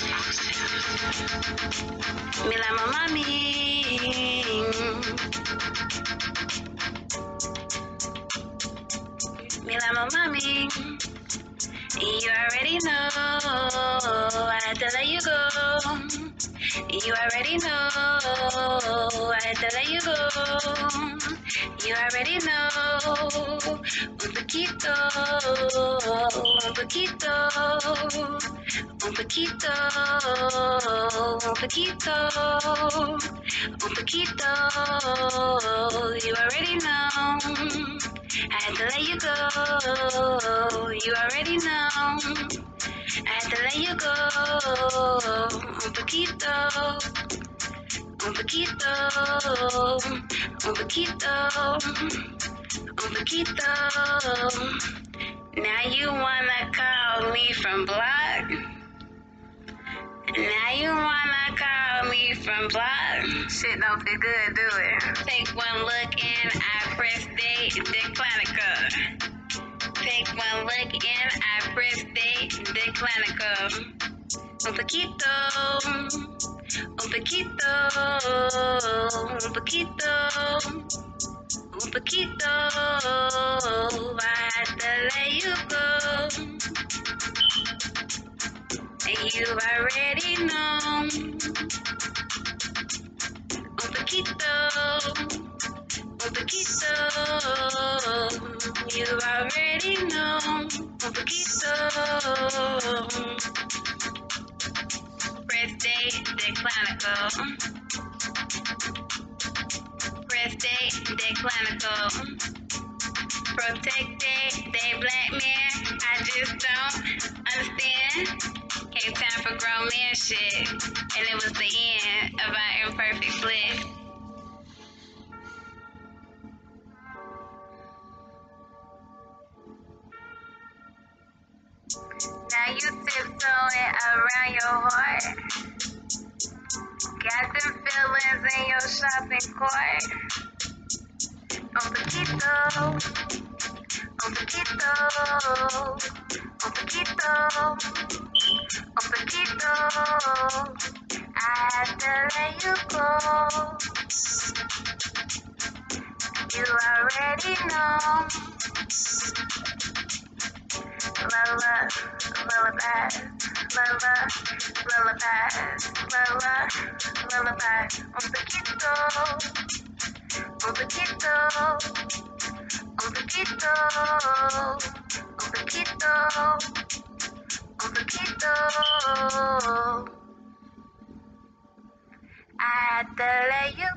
Me like my mommy. Me like my mommy. You already know I had to let you go. You already know I had to let you go. You already know. Un poquito, un poquito, un poquito, un poquito, un poquito. You already know. I had to let you go. You already know. I had to let you go. Un poquito, un poquito, un poquito, un poquito. Now you wanna call me from block. Now you wanna call me from block. Shit don't feel good, do it? Take one look and I press date, decline a call. Take one look and I press date, decline a call. Un poquito, un poquito, un poquito, un poquito. I had to let you go. And you already know. Un poquito, un poquito. You already know. Un poquito. Press date, decline a call. Press date, decline a call. Protected, they black men. I just don't understand. Came time for grown man shit, and it was the end of our imperfect bliss. Now you tiptoeing around your heart. Got them feelings in your shopping cart. Un poquito, un poquito, un poquito, un poquito. I had to let you go. You already know. Lola, lullaby, Lola, lullaby, Lola, lullaby. Un poquito, un poquito, un poquito, un poquito, un poquito. I had to let you